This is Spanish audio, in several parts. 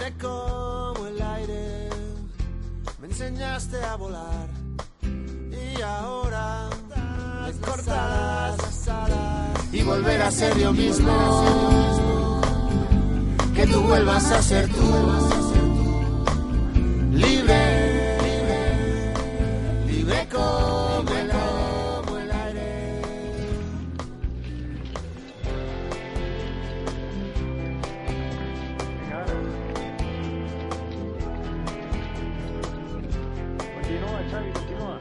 libre como el aire. Me enseñaste a volar y ahora me cortas las alas y volver a ser yo mismo. Que tú vuelvas a ser tú, libre, libre como el aire. Continúa, Xavi, continúa.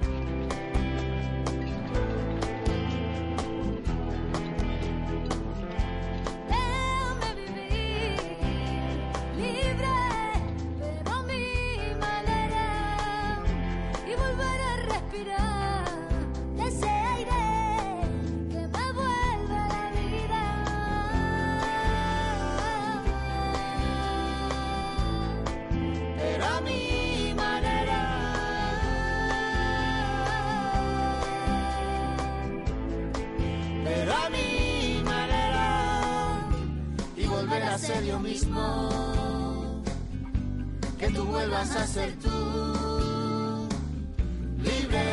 A ser yo mismo, que tú vuelvas a ser tú, libre,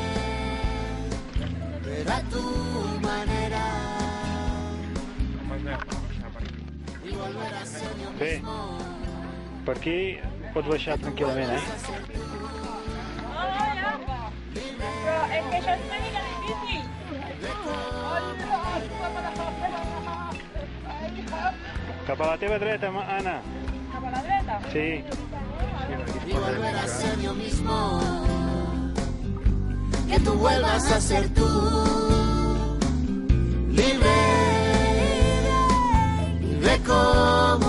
pero a tu manera, i volver a ser yo mismo. Per aquí pots baixar tranquil·lament, Però és que això és una mica difícil. Cap a la teva dreta, Anna. Cap a la dreta? Sí. Y volver a ser yo mismo, que tú vuelvas a ser tú, libre, libre como